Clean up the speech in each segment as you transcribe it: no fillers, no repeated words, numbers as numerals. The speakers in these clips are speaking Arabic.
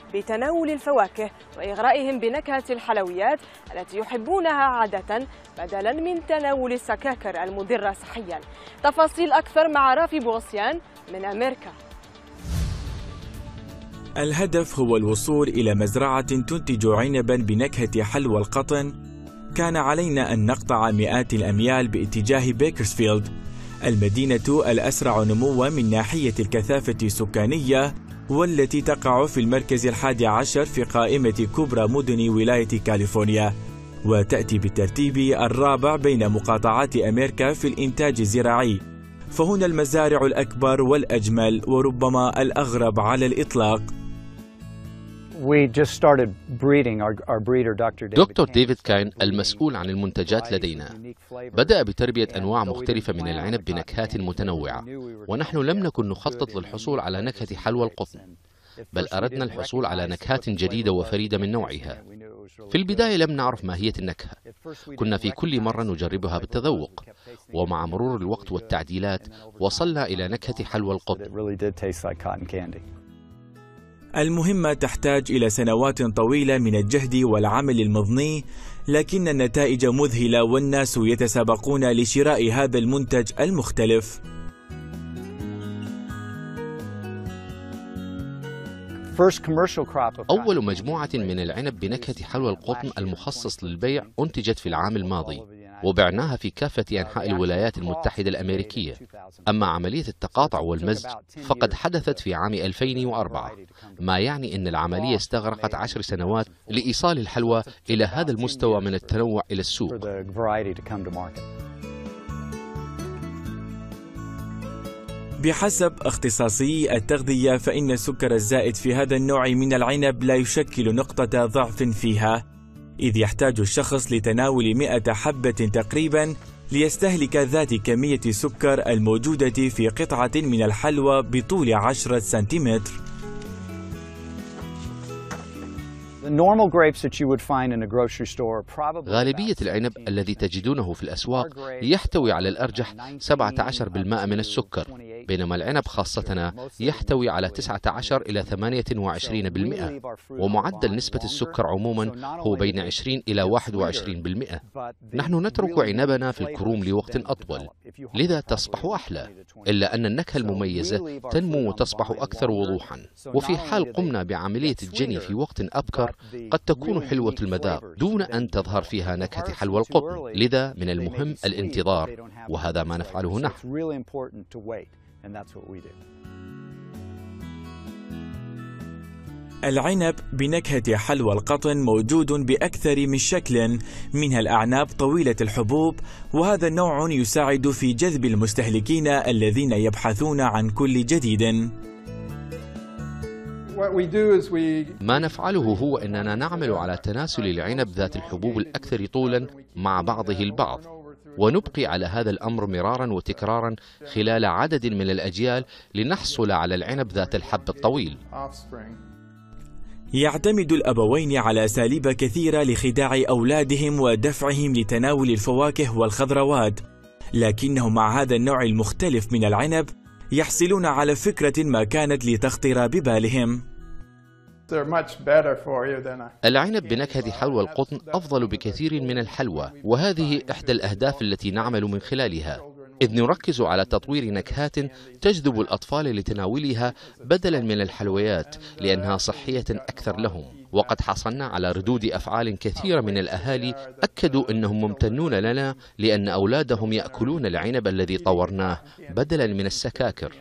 بتناول الفواكه وإغرائهم بنكهة الحلويات التي يحبونها عادة بدلا من تناول السكاكر المضرة صحيا. تفاصيل أكثر مع رافي بوغسيان من أمريكا. الهدف هو الوصول إلى مزرعة تنتج عنبا بنكهة حلوى القطن. كان علينا أن نقطع مئات الأميال باتجاه بيكرسفيلد، المدينة الأسرع نمواً من ناحية الكثافة السكانية، والتي تقع في المركز 11 في قائمة كبرى مدن ولاية كاليفورنيا، وتأتي بالترتيب الرابع بين مقاطعات أمريكا في الإنتاج الزراعي. فهنا المزارع الأكبر والأجمل وربما الأغرب على الإطلاق. دكتور ديفيد كاين المسؤول عن المنتجات لدينا بدأ بتربية أنواع مختلفة من العنب بنكهات متنوعة، ونحن لم نكن نخطط للحصول على نكهة حلوى القطن، بل أردنا الحصول على نكهات جديدة وفريدة من نوعها. في البداية لم نعرف ماهية النكهة، كنا في كل مرة نجربها بالتذوق، ومع مرور الوقت والتعديلات وصلنا إلى نكهة حلوى القطن. المهمة تحتاج إلى سنوات طويلة من الجهد والعمل المضني، لكن النتائج مذهلة والناس يتسابقون لشراء هذا المنتج المختلف. أول مجموعة من العنب بنكهة حلوى القطن المخصص للبيع أنتجت في العام الماضي، وبعناها في كافة أنحاء الولايات المتحدة الأمريكية. أما عملية التقاطع والمزج فقد حدثت في عام 2004، ما يعني أن العملية استغرقت 10 سنوات لإيصال الحلوى إلى هذا المستوى من التنوع إلى السوق. بحسب اختصاصيي التغذية فإن السكر الزائد في هذا النوع من العنب لا يشكل نقطة ضعف فيها، إذ يحتاج الشخص لتناول 100 حبة تقريبا ليستهلك ذات كمية السكر الموجودة في قطعة من الحلوى بطول 10 سنتيمتر. غالبية العنب الذي تجدونه في الأسواق يحتوي على الأرجح 17% من السكر، بينما العنب خاصتنا يحتوي على 19 إلى 28%، ومعدل نسبة السكر عموما هو بين 20 إلى 21%. نحن نترك عنبنا في الكروم لوقت أطول، لذا تصبح أحلى، إلا أن النكهة المميزة تنمو وتصبح أكثر وضوحا، وفي حال قمنا بعملية الجني في وقت أبكر قد تكون حلوة المذاق دون أن تظهر فيها نكهة حلوى القطن. لذا من المهم الانتظار، وهذا ما نفعله نحن. العنب بنكهة حلوى القطن موجود بأكثر من شكل، منها الأعناب طويلة الحبوب، وهذا النوع يساعد في جذب المستهلكين الذين يبحثون عن كل جديد. ما نفعله هو أننا نعمل على تناسل العنب ذات الحبوب الأكثر طولا مع بعضه البعض، ونبقي على هذا الأمر مرارا وتكرارا خلال عدد من الأجيال لنحصل على العنب ذات الحب الطويل. يعتمد الأبوين على أساليب كثيرة لخداع أولادهم ودفعهم لتناول الفواكه والخضروات، لكنهم مع هذا النوع المختلف من العنب يحصلون على فكرة ما كانت لتخطر ببالهم. العنب بنكهة حلوى القطن أفضل بكثير من الحلوى، وهذه إحدى الأهداف التي نعمل من خلالها، إذ نركز على تطوير نكهات تجذب الأطفال لتناولها بدلا من الحلويات لأنها صحية أكثر لهم. وقد حصلنا على ردود أفعال كثيرة من الأهالي أكدوا أنهم ممتنون لنا لأن أولادهم يأكلون العنب الذي طورناه بدلا من السكاكر.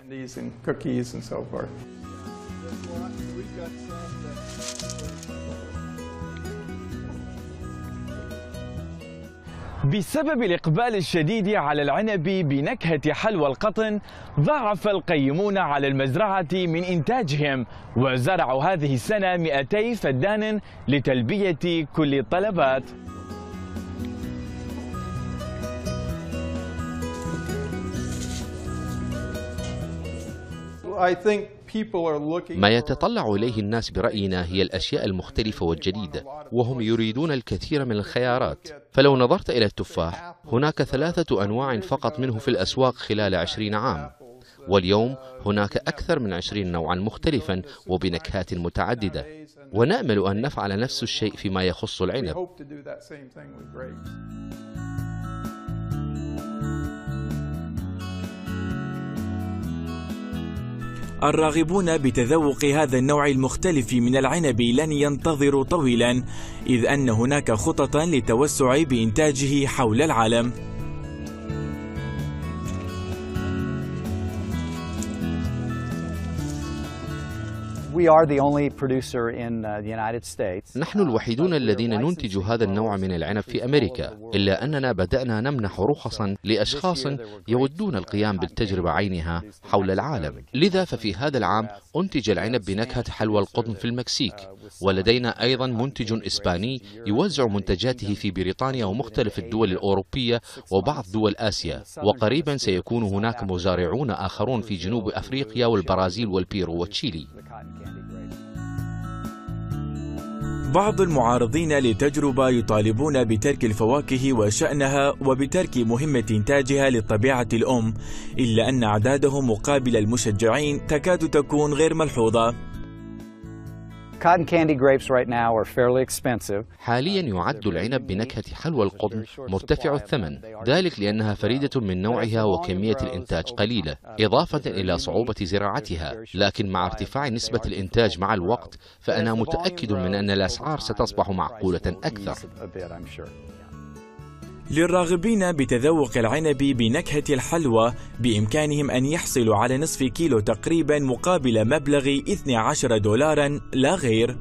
بسبب الإقبال الشديد على العنب بنكهة حلوى القطن، ضاعف القيمون على المزرعة من إنتاجهم، وزرعوا هذه السنة 200 فدان لتلبية كل الطلبات. ما يتطلع إليه الناس برأينا هي الأشياء المختلفة والجديدة، وهم يريدون الكثير من الخيارات. فلو نظرت إلى التفاح، هناك 3 أنواع فقط منه في الأسواق خلال 20 عام، واليوم هناك أكثر من 20 نوعا مختلفا وبنكهات متعددة، ونأمل أن نفعل نفس الشيء فيما يخص العنب. الراغبون بتذوق هذا النوع المختلف من العنب لن ينتظروا طويلا، إذ أن هناك خطط للتوسع بإنتاجه حول العالم. نحن الوحيدون الذين ننتج هذا النوع من العنب في أمريكا، إلا أننا بدأنا نمنح رخصا لأشخاص يودون القيام بالتجربة عينها حول العالم. لذا ففي هذا العام أنتج العنب بنكهة حلوى القطن في المكسيك، ولدينا أيضا منتج إسباني يوزع منتجاته في بريطانيا ومختلف الدول الأوروبية وبعض دول آسيا، وقريبا سيكون هناك مزارعون آخرون في جنوب أفريقيا والبرازيل والبيرو وتشيلي. بعض المعارضين للتجربة يطالبون بترك الفواكه وشأنها وبترك مهمة إنتاجها للطبيعة الأم، إلا أن أعدادهم مقابل المشجعين تكاد تكون غير ملحوظة. حاليا يعد العنب بنكهة حلوى القطن مرتفع الثمن، ذلك لأنها فريدة من نوعها وكمية الإنتاج قليلة، إضافة إلى صعوبة زراعتها. لكن مع ارتفاع نسبة الإنتاج مع الوقت فأنا متأكد من أن الأسعار ستصبح معقولة أكثر. للراغبين بتذوق العنب بنكهة الحلوى بإمكانهم أن يحصلوا على نصف كيلو تقريبا مقابل مبلغ $12 لا غير.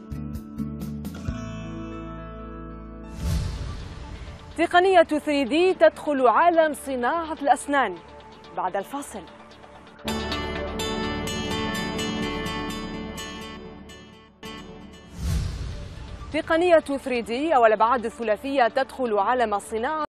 تقنية 3D تدخل عالم صناعة الأسنان بعد الفاصل. تقنية 3D أو الأبعاد الثلاثية تدخل عالم الصناعة